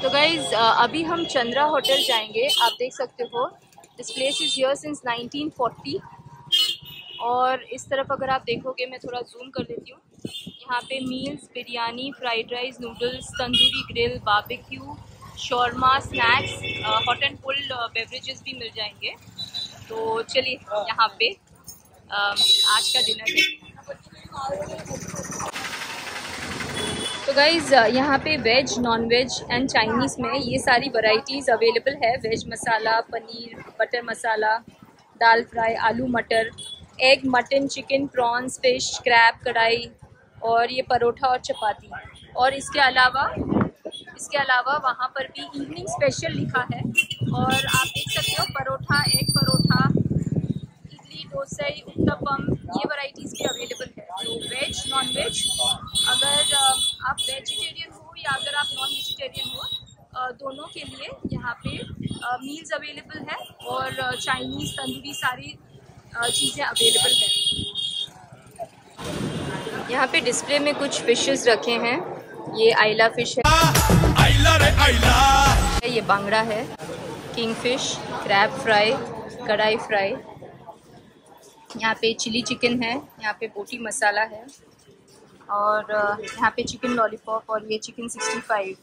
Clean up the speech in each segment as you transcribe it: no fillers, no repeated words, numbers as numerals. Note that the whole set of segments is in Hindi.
तो गाइज अभी हम चंद्रा होटल जाएंगे। आप देख सकते हो this place is here since 1940। और इस तरफ अगर आप देखोगे, मैं थोड़ा जूम कर देती हूँ, यहाँ पे meals, biryani, fried rice, noodles, tandoori grill, barbecue, shawarma, snacks, hot and cold beverages भी मिल जाएंगे। तो चलिए यहाँ पे आज का डिनर है। तो गाइज़ यहाँ पे veg, non veg and Chinese में ये सारी वैरायटीज़ अवेलेबल है। Veg masala, paneer, butter masala, dal fry, aloo matar, egg, mutton, chicken, prawns, fish, crab, kadai और ये परोठा और चपाती। और इसके अलावा वहाँ पर भी इवनिंग स्पेशल लिखा है। और आप देख सकते हो परोठा, एग परोठा, इडली, डोसा, उत्तपम, ये वैरायटीज़ भी अवेलेबल है। तो वेज, नॉन वेज, अगर आप वेजिटेरियन हो या अगर आप नॉन वेजिटेरियन हो, दोनों के लिए यहाँ पे मील्स अवेलेबल है। और चाइनीज़, तंदूरी सारी चीज़ें अवेलेबल है। यहाँ पे डिस्प्ले में कुछ फिशेस रखे हैं। ये आइला फिश है, आइला रे आइला। ये बांगड़ा है, king fish, crab fry, kadai fry. यहाँ पे चिली चिकन है, यहाँ पे बोटी मसाला है, और यहाँ पे चिकन लॉलीपॉप और ये चिकन 65।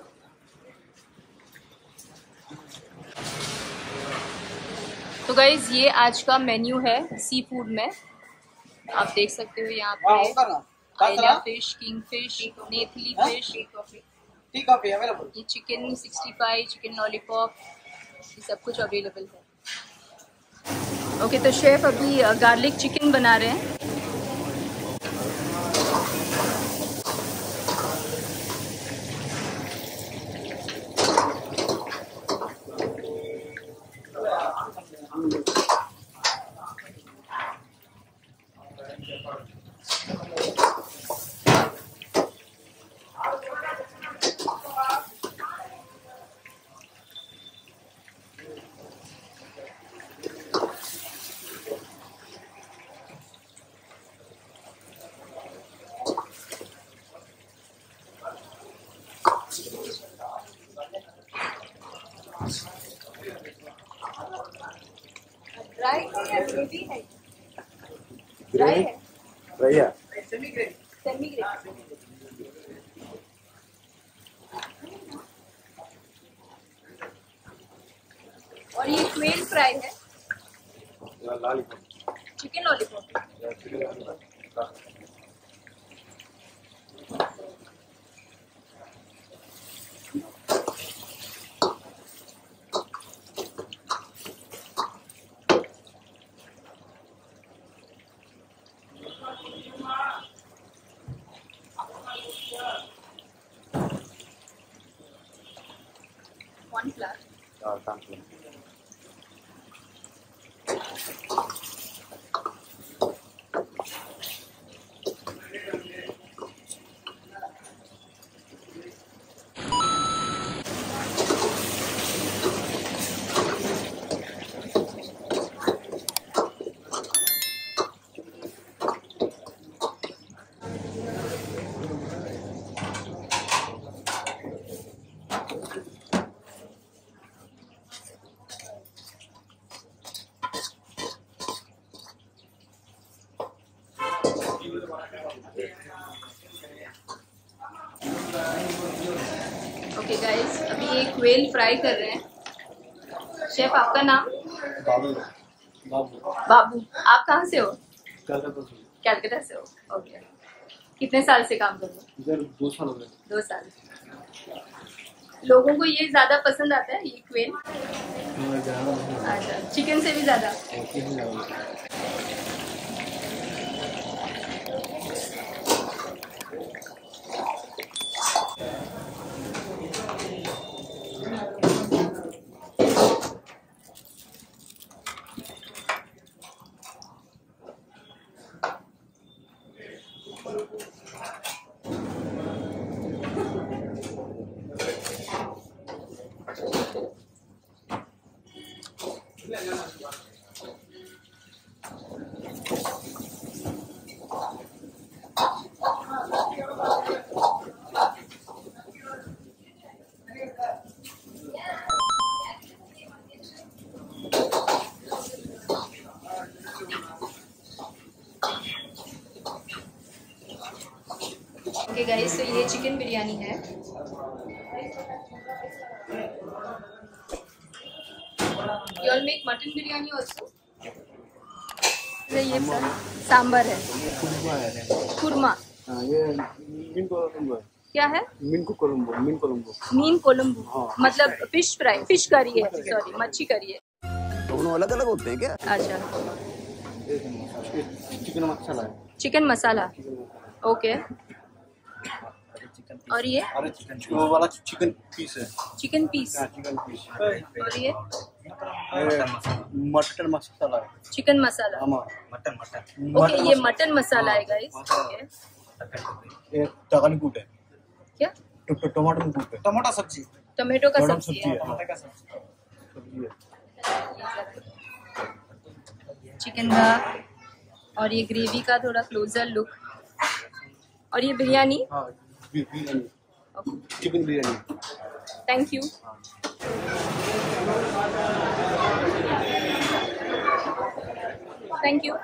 तो गाइज ये आज का मेन्यू है सी फूड में। आप देख सकते हो यहाँ पे आइला फिश, किंग फिश, नेथली फिश, ये चिकन 65, चिकन लॉलीपॉप, ये सब कुछ अवेलेबल है। ओके, तो शेफ अभी गार्लिक चिकन बना रहे हैं। ड्राई है या ग्रेवी है? ड्राई है, सेमी ग्रेवी। और ये क्वेल फ्राई है, चिकन लॉलीपॉप। ओके गाइस, अभी ये क्वेल फ्राई कर रहे हैं। शेफ आपका नाम? बाबू। आप कहाँ से हो? कलकत्ता से हो। ओके, कितने साल से काम कर रहे हो? इधर 2 साल हो गए। 2 साल। लोगों को ये ज्यादा पसंद आता है, ये क्वेल? अच्छा, चिकन से भी ज्यादा? गाइस, तो ये चिकन बिरयानी है। You all make mutton biryani also? ये सांबर है, कुरमा। ये मीन कोलंबो है। क्या है? मीन कोलंबो, मीन कोलंबो। मीन कोलंबो, मतलब फिश फ्राई, फिश करी है, सॉरी मच्छी करी है। दोनों अलग अलग होते हैं क्या? अच्छा, चिकन मसाला है। Chicken masala, okay. और ये वो वाला चिकन पीस है। Chicken piece, chicken piece. और ये मटन मसाला है। Chicken masala, mutton okay. ये मटन मसाला है गाइस, ओके। ये तगाली कूट है। क्या? टमाटर कूट है। टमाटर सब्जी, टमाटो का सब्जी है, चिकन का। और ये ग्रेवी का थोड़ा क्लोजर लुक। और ये biryani, biryani, chicken biryani. Thank you. Thank you.